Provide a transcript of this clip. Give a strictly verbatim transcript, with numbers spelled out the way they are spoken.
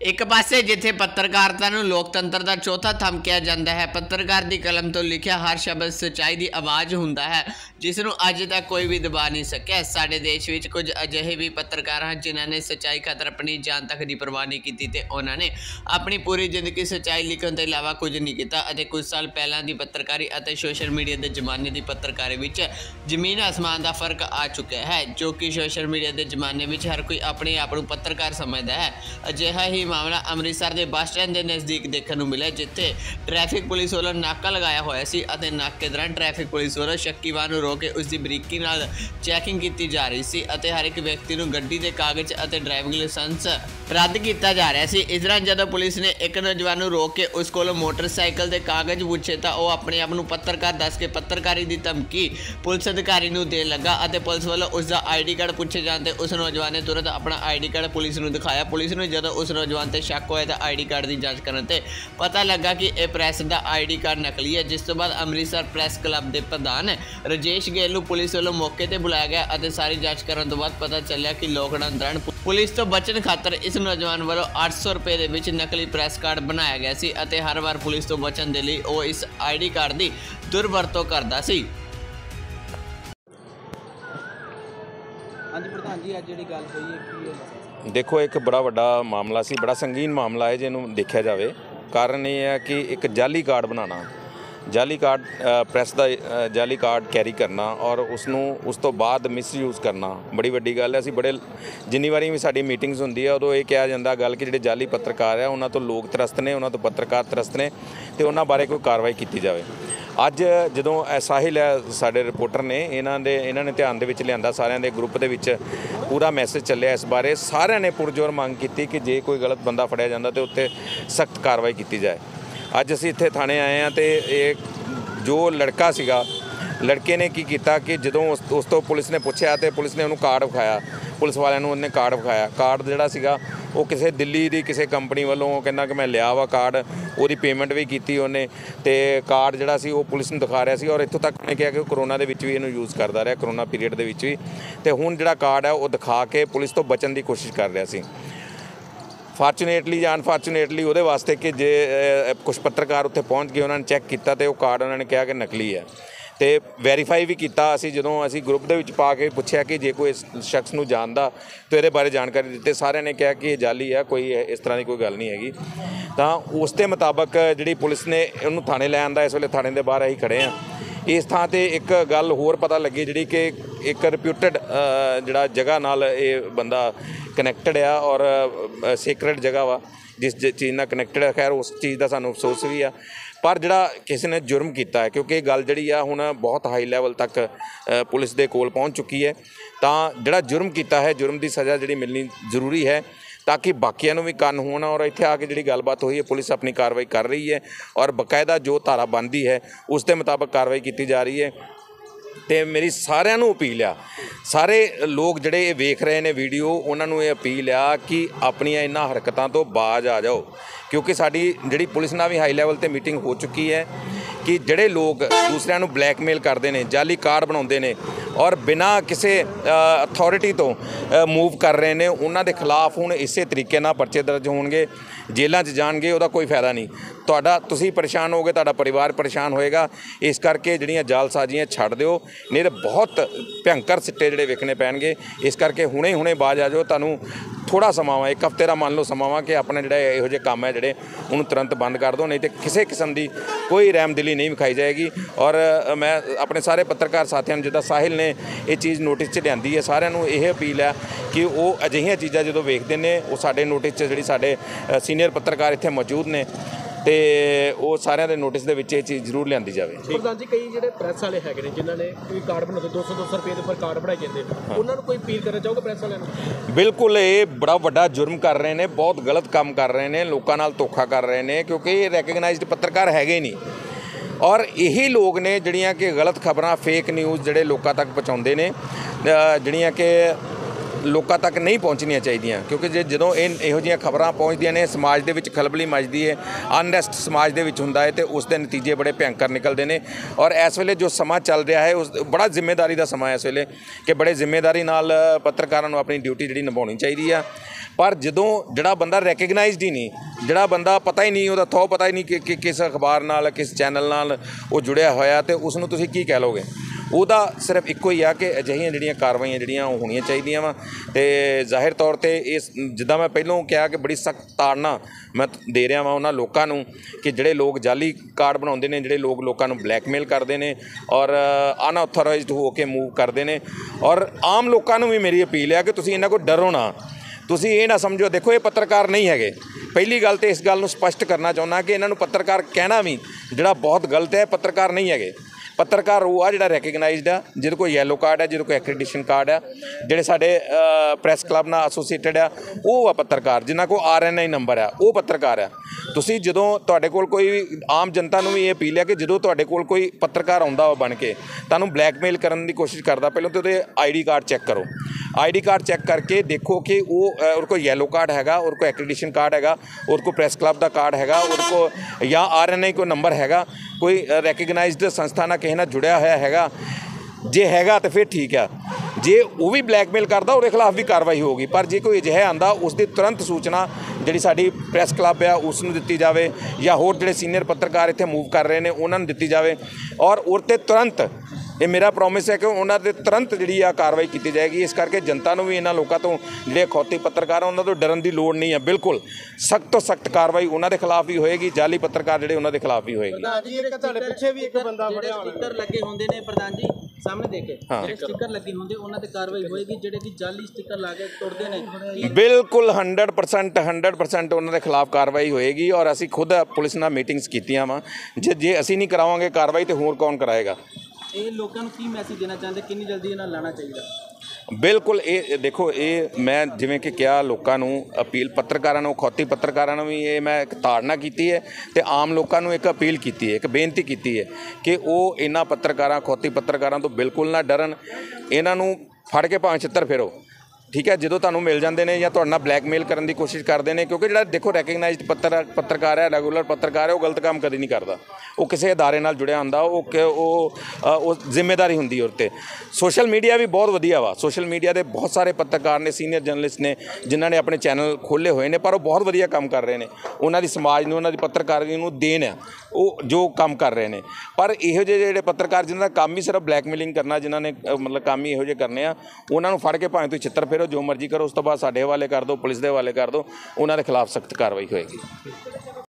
एक पासे जिथे पत्रकारिता नूं लोकतंत्र का चौथा थंम कहा जाता है, पत्रकार की कलम तो लिखिया हर शब्द सच्चाई की आवाज़ हुंदा है जिसनूं अज तक कोई भी दबा नहीं सकिया। साडे देश विच कुछ अजिहे भी पत्रकार हैं जिन्हां ने सच्चाई खातर अपनी जान तक की परवाह नहीं की ते उन्हां ने अपनी पूरी जिंदगी सच्चाई लिखण के इलावा कुछ नहीं किया। कुछ साल पहलां दी पत्रकारी और सोशल मीडिया के जमाने की पत्रकारी विच जमीन आसमान का फर्क आ चुका है, जो कि सोशल मीडिया के जमाने में हर कोई अपने आप को पत्रकार समझदा है। अजिहा ही मामला अमृतसर के बस स्टैंड के नज़दीक देखने को मिला, जिथे ट्रैफिक पुलिस वालों नाका लगाया होया सी अते नाके दौरान ट्रैफिक पुलिस वालों शक्की वाहन रोक के उसकी बरीकी नाल चैकिंग की जा रही सी अते हर एक व्यक्ति को गड्डी के कागज और ड्राइविंग लाइसेंस रद्द किया जा रहा सी। इस दौरान जदों पुलिस ने एक नौजवान रोक के उस कोलों मोटरसाइकिल के कागज पूछे तो वह अपने आप को पत्रकार दस के पत्रकारी की धमकी पुलिस अधिकारी को दे लगा और पुलिस वालों उसका आई डी कार्ड पूछे जाते उस नौजवान ने तुरंत अपना आई डी कार्ड पुलिस को दिखाया। पुलिस ने जदों उस नौजवान से शक होया तो आई डी कार्ड की जांच करने ते पता लगा कि यह प्रैस का आई डी कार्ड नकली है, जिस तो बाद अमृतसर प्रैस क्लब के प्रधान राजेश गेल को पुलिस वालों मौके पर बुलाया गया और सारी जांच करने तो बाद पता चलिया कि लॉकडाउन दौरान पुलिस तो बचन खातर इस नौजवान वालों आठ सौ रुपए के विच नकली प्रैस कार्ड बनाया गया सी अते हर बार पुलिस तो बचन के लिए वो इस आई डी कार्ड की दुरवरतों करता सी। देखो एक बड़ा वड्डा मामला सी, बड़ा संगीन मामला है जिन्होंने देखा जाए। कारण यह है कि एक जाली कार्ड बनाना, जाली कार्ड प्रैस का जाली कार्ड कैरी करना और उसनों उस तो बाद मिसयूज़ करना बड़ी वड्डी गल है। असीं बड़े जिन्नी वारी भी साडी मीटिंग्स होंदी है उदों ये कहा जाता गल कि जिहड़े जाली पत्रकार है उन्हां तो लोग त्रस्त ने, उन्हां तो पत्रकार त्रस्त ने ते उन्हां बारे कोई कार्रवाई की जाए। अज जदों साहिल है साडे रिपोर्टर ने इन्हां दे इन्हां ने ध्यान दे विच लिआंदा, सारिआं दे ग्रुप दे विच पूरा मैसेज चलिया इस बारे, सारिआं ने पुरजोर मंग की कि जे कोई गलत बंदा फड़िया जांदा ते उत्ते सख्त कार्रवाई की जाए। अज असीं इत्थे थाणे आए हैं तो एक जो लड़का सीगा लड़के ने की किया कि जदों उस उस तो पुलिस ने पूछा तो पुलिस ने उन्होंने कार्ड विखाया, पुलिस वालिਆਂ ਨੂੰ ਉਹਨੇ कार्ड विखाया। कार्ड जिहड़ा सीगा वो किसी दिल्ली की किसी कंपनी वालों कहना कि मैं लिया वा कार्ड, वो पेमेंट भी की उन्हें तो कार्ड जिहड़ा सी वो पुलिस ने दिखा रहा सी और इत्थों तक उन्हें कहा कि कोरोना के भी इन्हूं यूज़ करता रहा, कोरोना पीरीयड के भी तो हुण जिहड़ा कार्ड है वो दिखा के पुलिस तो बचन की कोशिश कर रहा सी। फार्चूनेटली या अनफॉर्चूनेटली वो वास्ते कि जे कुछ पत्रकार उत्थे पहुँच गए, उन्होंने चैक किया तो वो कार्ड उन्होंने कहा कि नकली है तो वैरीफाई भी किया। असीं जदों असीं ग्रुप दे विच पा के पुछया कि जे कोई इस शख्स नूं जानदा तो ये बारे जानकारी दिते, सारिਆਂ ने कहा कि ये जाली है, कोई इस तरह की कोई गल नहीं हैगी। तो उस दे मुताबक जिहड़ी पुलिस ने उन्होंने थाणे लै आंदा, इस वेले थाणे दे बाहर असीं खड़े हाँ। इस थां ते एक गल होर पता लगी जिहड़ी कि एक रिप्यूटेड जिहड़ा जगह नाल ये बंदा कनैक्टड आ और सीक्रेट जगह वा जिस चीज़ नाल कनैक्टड है। खैर उस चीज़ का सानूं अफसोस भी आ, पर जिहड़ा किसी ने जुर्म किया है क्योंकि ये गल जिहड़ी आ हुण बहुत हाई लैवल तक पुलिस दे कोल पहुँच चुकी है, तो जिहड़ा जुर्म किया है जुर्म की सज़ा जिहड़ी मिलनी जरूरी है ताकि बाकियां नूं भी कान होण। और इत्थे आके जिहड़ी गलबात हुई है पुलिस अपनी कार्रवाई कर रही है और बकायदा जो धारा बनती है उस दे मुताबक कार्रवाई की जा रही है। तो मेरी सारिਆਂ ਨੂੰ अपील आ, सारे लोग ਜਿਹੜੇ वेख रहे हैं वीडियो उन्होंने ਨੂੰ ਇਹ अपील आ कि ਆਪਣੀਆਂ ਇਹਨਾਂ ਹਰਕਤਾਂ ਤੋਂ ਬਾਜ आ जाओ, क्योंकि साड़ी ਜਿਹੜੀ पुलिस ਨਾਲ भी हाई लैवल ਤੇ मीटिंग हो चुकी है कि ਜਿਹੜੇ लोग दूसरों ਨੂੰ ब्लैकमेल करते हैं, जाली कार्ड बनाते हैं और बिना किसी अथॉरिटी तो मूव कर रहे हैं, उन्होंने खिलाफ हूँ इस तरीके नाल परचे दर्ज होणगे, जेलों च जाणगे, उहदा कोई फायदा नहीं। तुहाडा तुसीं परेशान होगे, तुहाडा परिवार परेशान होएगा। इस करके जिहड़ियां जालसाजियां छड्ड दिओ, नहीं तो बहुत भयंकर सिट्टे जिहड़े वेखने पैणगे। इस करके हुणे हुणे बाज आ जाओ। तुहानूं थोड़ा समा वा, एक हफ्ते का मान लो समा वा कि अपने जिहड़े इहो जिहे काम है जिहड़े उन्होंने तुरंत बंद कर दो, नहीं तो किसी किस्म की कोई रहमदिली नहीं विखाई जाएगी। और मैं अपने सारे पत्रकार साथियों नूं जिद्दां साहिल ने ये चीज़ नोटिस च लिआंदी है, सारिਆਂ ਨੂੰ ਇਹ अपील है कि वो अजिहियां चीज़ां जो वेखदे ने वो साडे नोटिस च जिहड़ी साडे सीनियर पत्रकार इत्थे मौजूद ने तो वो सारिਆਂ ਦੇ नोटिस ਦੇ ਵਿੱਚ ਇਹ ਚੀਜ਼ ਜ਼ਰੂਰ ਲਿਆਂਦੀ ਜਾਵੇ। ਪ੍ਰਧਾਨ ਜੀ ਕਈ ਜਿਹੜੇ ਪ੍ਰੈਸ ਵਾਲੇ ਹੈਗੇ ਨੇ ਜਿਨ੍ਹਾਂ ਨੇ ਕੋਈ ਕਾਰਡ ਬਣਾਉਂਦੇ ਦੋ ਸੌ ਦੋ ਸੌ ਰੁਪਏ ਦੇ ਉੱਪਰ ਕਾਰਡ ਬਣਾਈ ਜਾਂਦੇ, ਉਹਨਾਂ ਨੂੰ ਕੋਈ ਅਪੀਲ ਕਰਨਾ ਚਾਹੋਗੇ ਪ੍ਰੈਸ ਵਾਲਿਆਂ ਨੂੰ? बिल्कुल ये बड़ा वड्डा जुर्म कर रहे हैं, बहुत गलत काम कर रहे हैं, लोगों नाल धोखा कर रहे हैं क्योंकि ये रैकगनाइज्ड पत्रकार है ही नहीं। और यही लोग ने जिहड़ियां कि गलत खबरां फेक न्यूज़ जिहड़े लोगों तक पहुँचाते हैं, जिहड़ियां कि लोगों तक नहीं पहुँचनिया चाहिए, क्योंकि जे जदों इहो जिहियां खबरां पहुँचदियां ने समाज दे विच खलबली मचदी है, अनरैस्ट समाज दे विच हुंदा है तो उसके नतीजे बड़े भयंकर निकलते हैं। और इस वेले जो समा चल रहा है उस बड़ा जिम्मेदारी का समा है इस वेले कि बड़े जिम्मेदारी नाल पत्रकारां नूं अपनी ड्यूटी जिहड़ी निभाउणी चाहिदी आ। पर ਜਦੋਂ ਜਿਹੜਾ ਬੰਦਾ ਰੈਕਗਨਾਈਜ਼ਡ ਹੀ ਨਹੀਂ, ਜਿਹੜਾ ਬੰਦਾ ਪਤਾ ਹੀ ਨਹੀਂ, ਉਹਦਾ ਥੋ ਪਤਾ ਹੀ ਨਹੀਂ ਕਿ ਕਿ ਕਿਸ ਅਖਬਾਰ ਨਾਲ ਕਿਸ ਚੈਨਲ ਨਾਲ ਉਹ ਜੁੜਿਆ ਹੋਇਆ, ਤੇ ਉਸ ਨੂੰ ਤੁਸੀਂ ਕੀ ਕਹਿ ਲਓਗੇ। ਉਹਦਾ ਸਿਰਫ ਇੱਕੋ ਹੀ ਆ ਕਿ ਅਜਿਹੀਆਂ ਜਿਹੜੀਆਂ ਕਾਰਵਾਈਆਂ ਜਿਹੜੀਆਂ ਉਹ ਹੋਣੀਆਂ ਚਾਹੀਦੀਆਂ ਵਾ। ਤੇ ਜ਼ਾਹਿਰ ਤੌਰ 'ਤੇ ਇਸ ਜਿੱਦਾਂ ਮੈਂ ਪਹਿਲਾਂ ਕਿਹਾ ਕਿ ਬੜੀ ਸਖਤ ਤਾੜਨਾ ਮੈਂ ਦੇ ਰਿਹਾ ਵਾਂ ਉਹਨਾਂ ਲੋਕਾਂ ਨੂੰ ਕਿ ਜਿਹੜੇ ਲੋਕ ਜਾਲੀ ਕਾਰਡ ਬਣਾਉਂਦੇ ਨੇ, ਜਿਹੜੇ ਲੋਕ ਲੋਕਾਂ ਨੂੰ ਬਲੈਕਮੇਲ ਕਰਦੇ ਨੇ ਔਰ ਅਨਆਥੋਰਾਈਜ਼ਡ ਹੋ ਕੇ ਮੂਵ ਕਰਦੇ ਨੇ। ਔਰ ਆਮ ਲੋਕਾਂ ਨੂੰ ਵੀ ਮੇਰੀ ਅਪੀਲ ਹੈ ਕਿ ਤੁਸੀਂ ਇਹਨਾਂ ਕੋਲ ਡਰੋ ਨਾ, ਤੁਸੀਂ ਇਹ ਨਾ ਸਮਝੋ। ਦੇਖੋ, ਇਹ ਪੱਤਰਕਾਰ ਨਹੀਂ ਹੈਗੇ। ਪਹਿਲੀ ਗੱਲ ਤਾਂ ਇਸ ਗੱਲ ਨੂੰ ਸਪਸ਼ਟ ਕਰਨਾ ਚਾਹੁੰਦਾ ਕਿ ਇਹਨਾਂ ਨੂੰ ਪੱਤਰਕਾਰ ਕਹਿਣਾ ਵੀ ਜਿਹੜਾ ਬਹੁਤ ਗਲਤ ਹੈ। ਪੱਤਰਕਾਰ ਨਹੀਂ ਹੈਗੇ। ਪੱਤਰਕਾਰ ਉਹ ਆ ਜਿਹੜਾ ਰੈਕਗਨਾਈਜ਼ਡ ਆ, ਜਿਹਦੇ ਕੋਲ ਯੈਲੋ ਕਾਰਡ ਹੈ, ਜਿਹਦੇ ਕੋਲ ਐਕ੍ਰੈਡੀਟੇਸ਼ਨ ਕਾਰਡ ਆ, ਜਿਹੜੇ ਸਾਡੇ ਪ੍ਰੈਸ ਕਲੱਬ ਨਾਲ ਐਸੋਸੀਏਟਡ ਆ, ਉਹ ਆ ਪੱਤਰਕਾਰ। ਜਿਨ੍ਹਾਂ ਕੋਲ ਆਰ ਐਨ ਆਈ ਨੰਬਰ ਆ, ਉਹ ਪੱਤਰਕਾਰ ਆ। ਤੁਸੀਂ ਜਦੋਂ ਤੁਹਾਡੇ ਕੋਲ ਕੋਈ ਆਮ ਜਨਤਾ ਨੂੰ ਵੀ ਇਹ ਅਪੀਲ ਹੈ ਕਿ ਜਦੋਂ ਤੁਹਾਡੇ ਕੋਲ ਕੋਈ ਪੱਤਰਕਾਰ ਆਉਂਦਾ ਵਾ ਬਣ ਕੇ ਤੁਹਾਨੂੰ ਬਲੈਕਮੇਲ ਕਰਨ ਦੀ ਕੋਸ਼ਿਸ਼ ਕਰਦਾ, ਪਹਿਲਾਂ ਤਾਂ ਉਹਦੇ ਆਈ ਡੀ ਕਾਰਡ ਚੈੱਕ ਕਰੋ। ਆਈ ਡੀ ਕਾਰਡ ਚੈੱਕ ਕਰਕੇ ਦੇਖੋ ਕਿ ਉਹ ਉਹਦੇ ਕੋਲ ਯੈਲੋ ਕਾਰਡ ਹੈਗਾ, ਉਹਦੇ ਕੋਲ ਐਕ੍ਰੈਡੀਟੇਸ਼ਨ ਕਾਰਡ ਹੈਗਾ, ਉਹਦੇ ਕੋਲ ਪ੍ਰੈਸ ਕਲੱਬ ਦਾ ਕਾਰਡ ਹੈਗਾ, ਉਹਦੇ ਕੋਲ ਜਾਂ ਆਰ ਐਨ ਆਈ ਕੋਈ ਨੰਬਰ ਹੈਗਾ, ਕੋਈ ਰੈਕਗਨਾਈਜ਼ਡ ਸੰਸਥਾ ਨਾਲ ਕਿਸੇ ਨਾਲ ਜੁੜਿਆ ਹੋਇਆ ਹੈਗਾ। ਜੇ ਹੈਗਾ ਤਾਂ ਫਿਰ ਠੀਕ ਆ। ਜੇ ਉਹ ਵੀ ਬਲੈਕਮੇਲ ਕਰਦਾ, ਉਹਦੇ ਖਿਲਾਫ ਵੀ ਕਾਰਵਾਈ ਹੋਊਗੀ। ਪਰ ਜੇ ਕੋਈ ਅਜਿਹਾ ਆਉਂਦਾ, ਉਸ ਦੀ ਤੁਰੰਤ ਸੂਚਨਾ ਜਿਹੜੀ ਸਾਡੀ ਪ੍ਰੈਸ ਕਲੱਬ ਆ ਉਸ ਨੂੰ ਦਿੱਤੀ ਜਾਵੇ, ਜਾਂ ਹੋਰ ਜਿਹੜੇ ਸੀਨੀਅਰ ਪੱਤਰਕਾਰ ਇੱਥੇ ਮੂਵ ਕਰ ਰਹੇ ਨੇ ਉਹਨਾਂ ਨੂੰ ਦਿੱਤੀ ਜਾਵੇ। ਔਰ ਉਹ 'ਤੇ ਤੁਰੰਤ, ਇਹ ਮੇਰਾ ਪ੍ਰੋਮਿਸ ਹੈ ਕਿ ਉਹਨਾਂ 'ਤੇ ਤੁਰੰਤ ਜਿਹੜੀ ਆ ਕਾਰਵਾਈ ਕੀਤੀ ਜਾਏਗੀ। ਇਸ ਕਰਕੇ ਜਨਤਾ ਨੂੰ ਵੀ ਇਹਨਾਂ ਲੋਕਾਂ ਤੋਂ, ਜਿਹੜੇ ਅਖੌਤੀ ਪੱਤਰਕਾਰ ਆ, ਉਹਨਾਂ ਤੋਂ ਡਰਨ ਦੀ ਲੋੜ ਨਹੀਂ ਹੈ। ਬਿਲਕੁਲ ਸਖਤ ਤੋਂ ਸਖਤ ਕਾਰਵਾਈ ਉਹਨਾਂ ਦੇ ਖਿਲਾਫ ਵੀ ਹੋਏਗੀ, ਜਾਲੀ ਪੱਤਰਕਾਰ ਜਿਹੜੇ ਉਹਨਾਂ ਦੇ ਖਿਲਾਫ ਵੀ ਹੋਏਗੀ। ਤੁਹਾਡੇ ਪਿੱਛੇ ਵੀ ਇੱਕ ਬੰਦਾ ਫੜਿਆ ਹੋਣਾ, ਸਟicker ਲੱਗੇ ਹੁੰਦੇ ਨੇ ਪ੍ਰਧਾਨ ਜੀ ਸਾਹਮਣੇ ਦੇਖੇ, ਜਿਹੜੇ ਸਟicker ਲੱਗੇ ਹੁੰਦੇ ਉਹਨਾਂ ਤੇ ਕਾਰਵਾਈ ਹੋਏਗੀ। ਜਿਹੜੇ ਕਿ ਜਾਲੀ ਸਟicker ਲਾ ਕੇ ਤੋੜਦੇ ਨੇ, ਬਿਲਕੁਲ ਹੰਡਰਡ ਪਰਸੈਂਟ ਹੰਡਰਡ ਪਰਸੈਂਟ ਉਹਨਾਂ ਦੇ ਖਿਲਾਫ ਕਾਰਵਾਈ ਹੋਏਗੀ। ਔਰ ਅਸੀਂ ਖੁਦ ਪੁਲਿਸ ਨਾਲ ਮੀਟਿੰਗਸ ਕੀਤੀਆਂ ਵਾ। ਜੇ ਜੇ ਅਸੀਂ ਨਹੀਂ ਕਰਾਵਾਂਗੇ ਕਾਰਵਾਈ ਤਾਂ ਹੋਰ ਕੌਣ ਕਰਾਏਗਾ। ਇਹ ਲੋਕਾਂ ਨੂੰ ਕੀ ਮੈਸੇਜ ਦੇਣਾ ਚਾਹੁੰਦੇ, ਕਿੰਨੀ ਜਲਦੀ ਇਹਨਾਂ ਲਾਣਾ ਚਾਹੀਦਾ? ਬਿਲਕੁਲ, ਇਹ ਦੇਖੋ, ਇਹ ਮੈਂ ਜਿਵੇਂ ਕਿ ਕਿਹਾ ਲੋਕਾਂ ਨੂੰ ਅਪੀਲ, ਪੱਤਰਕਾਰਾਂ ਨੂੰ, ਖੌਤੀ ਪੱਤਰਕਾਰਾਂ ਨੂੰ ਵੀ ਇਹ ਮੈਂ ਇੱਕ ਤਾੜਨਾ ਕੀਤੀ ਹੈ, ਤੇ ਆਮ ਲੋਕਾਂ ਨੂੰ ਇੱਕ ਅਪੀਲ ਕੀਤੀ ਹੈ, ਇੱਕ ਬੇਨਤੀ ਕੀਤੀ ਹੈ ਕਿ ਉਹ ਇਹਨਾਂ ਪੱਤਰਕਾਰਾਂ, ਖੌਤੀ ਪੱਤਰਕਾਰਾਂ ਤੋਂ ਬਿਲਕੁਲ ਨਾ ਡਰਨ। ਇਹਨਾਂ ਨੂੰ ਫੜ ਕੇ ਭਾਵੇਂ ਛਿੱਤਰ ਫੇਰੋ, ਠੀਕ ਹੈ। ਜਦੋਂ ਤੁਹਾਨੂੰ ਮਿਲ ਜਾਂਦੇ ਨੇ ਜਾਂ ਤੁਹਾਡੇ ਨਾਲ ਬਲੈਕਮੇਲ ਕਰਨ ਦੀ ਕੋਸ਼ਿਸ਼ ਕਰਦੇ ਨੇ, ਕਿਉਂਕਿ ਜਿਹੜਾ ਦੇਖੋ ਰੈਕਗਨਾਈਜ਼ਡ ਪੱਤਰ ਪੱਤਰਕਾਰ ਹੈ, ਰੈਗੂਲਰ ਪੱਤਰਕਾਰ ਹੈ, ਉਹ ਗਲਤ ਕੰਮ ਕਦੇ ਨਹੀਂ ਕਰਦਾ। ਉਹ ਕਿਸੇ ਅਦਾਰੇ ਨਾਲ ਜੁੜਿਆ ਹੁੰਦਾ, ਉਹ ਉਹ ਉਹ ਜ਼ਿੰਮੇਵਾਰੀ ਹੁੰਦੀ ਉਹ 'ਤੇ। ਸੋਸ਼ਲ ਮੀਡੀਆ ਵੀ ਬਹੁਤ ਵਧੀਆ ਵਾ। ਸੋਸ਼ਲ ਮੀਡੀਆ ਦੇ ਬਹੁਤ ਸਾਰੇ ਪੱਤਰਕਾਰ ਨੇ, ਸੀਨੀਅਰ ਜਰਨਲਿਸਟ ਨੇ, ਜਿਨ੍ਹਾਂ ਨੇ ਆਪਣੇ ਚੈਨਲ ਖੋਲ੍ਹੇ ਹੋਏ ਨੇ, ਪਰ ਉਹ ਬਹੁਤ ਵਧੀਆ ਕੰਮ ਕਰ ਰਹੇ ਨੇ। ਉਹਨਾਂ ਦੀ ਸਮਾਜ ਨੂੰ, ਉਹਨਾਂ ਦੀ ਪੱਤਰਕਾਰੀ ਨੂੰ ਦੇਣ ਆ ਉਹ ਜੋ ਕੰਮ ਕਰ ਰਹੇ ਨੇ। ਪਰ ਇਹੋ ਜਿਹੇ ਜਿਹੜੇ ਪੱਤਰਕਾਰ ਜਿਨ੍ਹਾਂ ਦਾ ਕੰਮ ਹੀ ਸਿਰਫ ਬਲੈਕਮੇਲਿੰਗ ਕਰਨਾ, ਜਿਨ੍ਹਾਂ ਨੇ ਮਤਲਬ ਕੰਮ ਹੀ ਇਹੋ ਜਿਹੇ ਕਰਨੇ ਆ, ਉਹਨਾਂ ਨੂੰ ਫੜ ਕੇ ਭਾਵੇਂ ਤੁਸੀਂ ਛਿੱਤਰ ਫੇਰੋ, ਜੋ ਮਰਜ਼ੀ ਕਰੋ, ਉਸ ਤੋਂ ਬਾਅਦ ਸਾਡੇ ਹਵਾਲੇ ਕਰ ਦਿਓ, ਪੁਲਿਸ ਦੇ ਹਵਾਲੇ ਕਰ ਦਿਓ। ਉਹਨਾਂ ਦੇ ਖਿਲਾਫ ਸਖਤ ਕਾਰਵਾਈ ਹੋਏਗੀ।